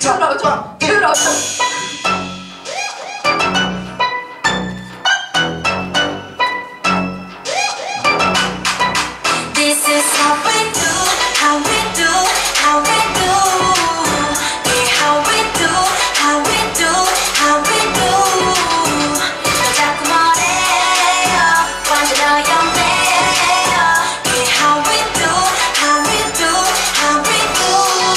틀어줘 틀어줘. This is how we do, how we do, how we do. Yeah, how we do, how we do, how we do. 너 자꾸 뭐래요, 완전 어렵네요. Yeah, how we do, how we do, how we do.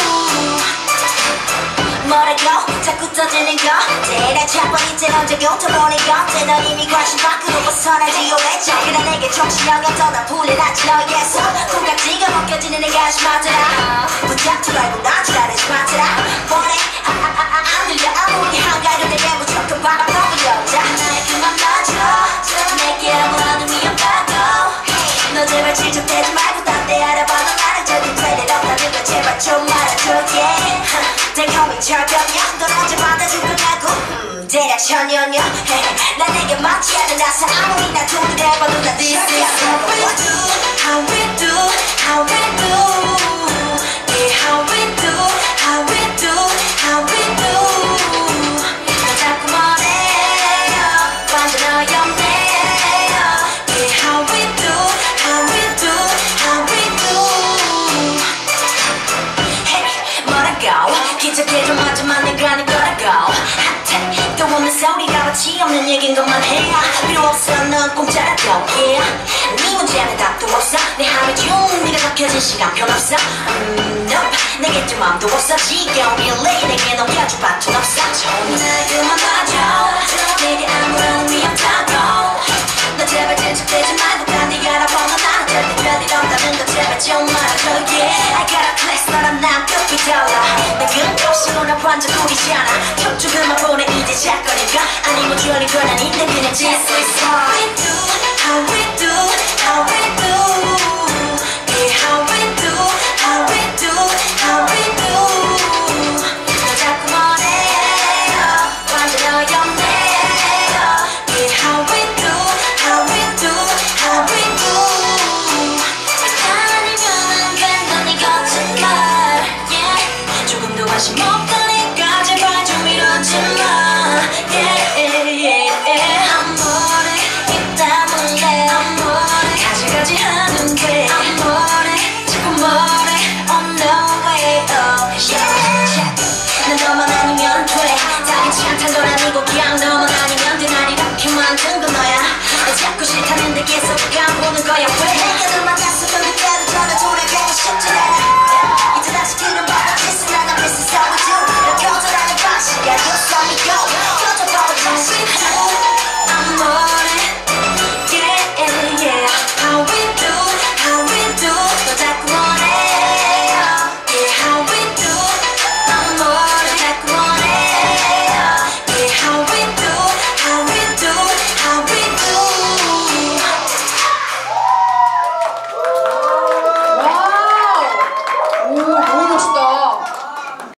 뭐라고 자꾸 떠드는 거 대략 자본이제 언제 용터보는 건 쟤는 이미 관심 밖으로 벗어나지 오래전 그래 내게 정신력이 떠나 풀려나지 너의 손 콩깍지가 벗겨지는 내가 심하더라 부탁 줄 알고 나줄 알지 마더라 뻔해 안 들려 아무리 한가해도 내게 무조건 바람 떠올려 자 날 그만 놔줘 내게 아무런 의미 없다고 너 제발 질척대지 말고 딴 데 알아봐 너 나랑 절대 될 일 없다는 걸 제발 좀 말아줘 yeah They call me 철벽이야 넌 언제 받아줄 거냐고 대략 천년이야 난 내게 맞지 않은 나사 아무리 나 돈을 해봐도 난 This is how we do, how we do, how we do. Yeah, how we do, how we do, how we do. 너 자꾸 뭐래요 완전 어렵네요 Yeah, how we do, how we do, how we do. Hey, 뭐라고 기적해 좀 하지만 내가 아닌 거라고 핫해 또 없는 소리가 마치 없는 얘긴 것만 해야 필요 없어 넌 공짜라고 yeah 네 문제는 답도 없어 내 하루 중 네가 적혀진 시간표 없어 nope 내게 좀 마음도 없어 지겨운 일에 내게 넘겨줄 바톤 없어 날 그만 놔줘 내게 아무런 의미 없다고 너 제발 질척대지 말고 딴 데 알아봐 너 나는 절대 별일 없다는 거 제발 좀 말아줘 yeah I got a class 너랑 난 급이 달라 나 금없이 너랑 완전 꿀이잖아 척주 그만 보내 이제 작거니까 아니 뭐 주얼리 건 아닌데 그냥 This is how we do, how we do, how we do. Yeah, how we do, how we do, how we do. 너 자꾸 뭐래요 완전 어렵네요 Yeah, how we do, how we do, how we do. 아니면은 괜히 거친 말 yeah 조금도 관심 없다니까 제발 좀 이러지 마 yeah I'm bored 이 때문에 I'm bored 가지가지 하는데 I'm bored 자꾸 뭐래 on the way up yeah 난 너만 아니면 돼 다 괜찮단 건 아니고 그냥 너만 아니면 돼 날 이렇게 만든 건 너야 나 자꾸 싫다는데 계속 가보는 거야 왜